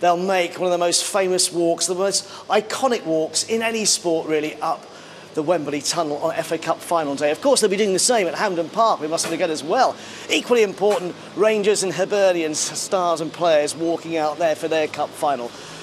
they'll make one of the most famous walks, the most iconic walks in any sport really, up the Wembley Tunnel on FA Cup final day. Of course, they'll be doing the same at Hampden Park, we mustn't forget as well. Equally important, Rangers and Hibernians, stars and players walking out there for their cup final.